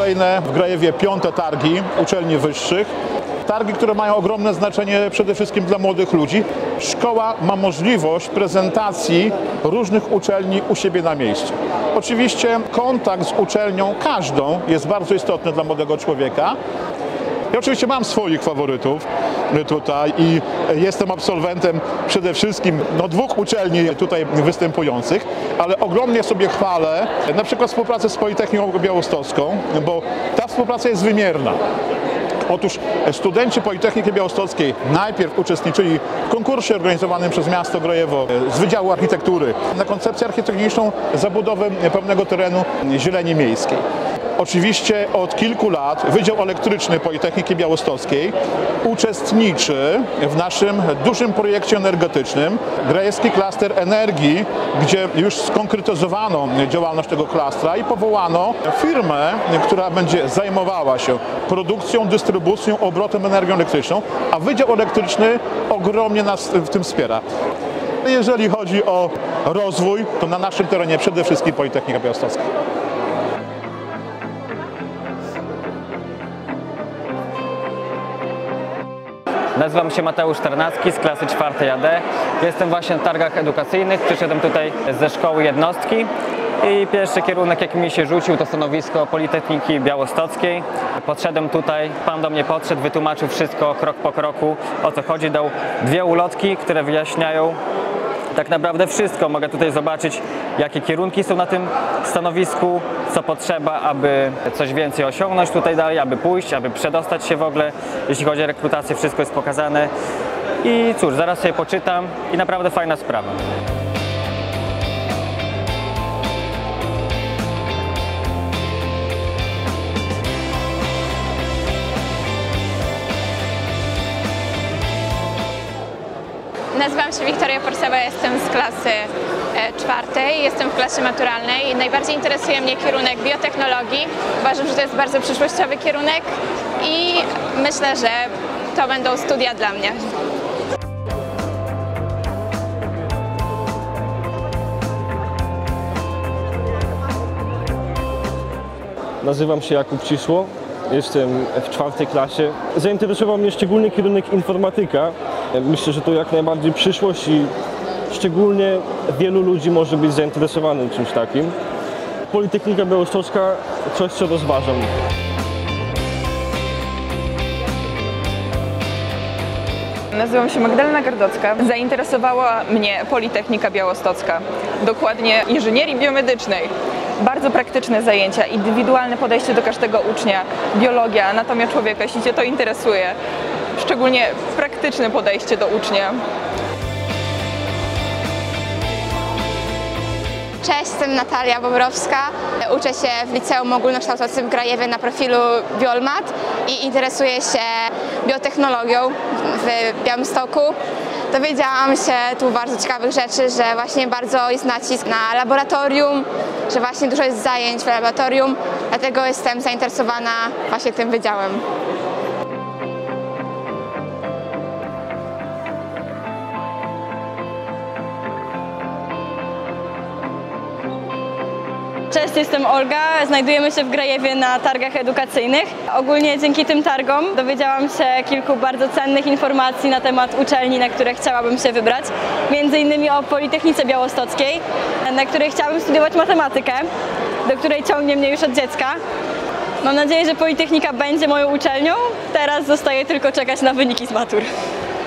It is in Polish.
kolejne w Grajewie 5. targi uczelni wyższych. Targi, które mają ogromne znaczenie przede wszystkim dla młodych ludzi. Szkoła ma możliwość prezentacji różnych uczelni u siebie na miejscu. Oczywiście kontakt z uczelnią każdą jest bardzo istotny dla młodego człowieka. Ja oczywiście mam swoich faworytów tutaj i jestem absolwentem przede wszystkim 2 uczelni tutaj występujących, ale ogromnie sobie chwalę na przykład współpracę z Politechniką Białostocką, bo ta współpraca jest wymierna. Otóż studenci Politechniki Białostockiej najpierw uczestniczyli w konkursie organizowanym przez miasto Grajewo z Wydziału Architektury na koncepcję architektoniczną zabudowy pełnego terenu zieleni miejskiej. Oczywiście od kilku lat Wydział Elektryczny Politechniki Białostockiej uczestniczy w naszym dużym projekcie energetycznym Grajewski Klaster Energii, gdzie już skonkretyzowano działalność tego klastra i powołano firmę, która będzie zajmowała się produkcją, dystrybucją, obrotem energią elektryczną, a Wydział Elektryczny ogromnie nas w tym wspiera. Jeżeli chodzi o rozwój, to na naszym terenie przede wszystkim Politechnika Białostocka. Nazywam się Mateusz Ternacki z klasy 4 AD. Jestem właśnie na targach edukacyjnych. Przyszedłem tutaj ze szkoły jednostki i pierwszy kierunek, jaki mi się rzucił, to stanowisko Politechniki Białostockiej. Podszedłem tutaj, pan do mnie podszedł, wytłumaczył wszystko krok po kroku, o co chodzi. Dał 2 ulotki, które wyjaśniają tak naprawdę wszystko. Mogę tutaj zobaczyć, jakie kierunki są na tym stanowisku, co potrzeba, aby coś więcej osiągnąć tutaj dalej, aby pójść, aby przedostać się w ogóle. Jeśli chodzi o rekrutację, wszystko jest pokazane. I cóż, zaraz sobie poczytam i naprawdę fajna sprawa. Nazywam się Wiktoria Porsewa, jestem z klasy 4, jestem w klasie maturalnej. Najbardziej interesuje mnie kierunek biotechnologii. Uważam, że to jest bardzo przyszłościowy kierunek i myślę, że to będą studia dla mnie. Nazywam się Jakub Cisło, jestem w 4. klasie. Zainteresował mnie szczególnie kierunek informatyka. Myślę, że to jak najbardziej przyszłość i szczególnie wielu ludzi może być zainteresowanym czymś takim. Politechnika Białostocka, coś co rozważam. Nazywam się Magdalena Gardocka. Zainteresowała mnie Politechnika Białostocka, dokładnie inżynierii biomedycznej. Bardzo praktyczne zajęcia, indywidualne podejście do każdego ucznia, biologia, anatomia człowieka, jeśli Cię to interesuje. Szczególnie praktyczne podejście do ucznia. Cześć, jestem Natalia Bobrowska. Uczę się w Liceum Ogólnokształcącym w Grajewie na profilu Biolmat i interesuję się biotechnologią w Białymstoku. Dowiedziałam się tu bardzo ciekawych rzeczy, że właśnie bardzo jest nacisk na laboratorium, że właśnie dużo jest zajęć w laboratorium, dlatego jestem zainteresowana właśnie tym wydziałem. Cześć, jestem Olga. Znajdujemy się w Grajewie na targach edukacyjnych. Ogólnie dzięki tym targom dowiedziałam się kilku bardzo cennych informacji na temat uczelni, na które chciałabym się wybrać. Między innymi o Politechnice Białostockiej, na której chciałabym studiować matematykę, do której ciągnie mnie już od dziecka. Mam nadzieję, że Politechnika będzie moją uczelnią. Teraz zostaje tylko czekać na wyniki z matur.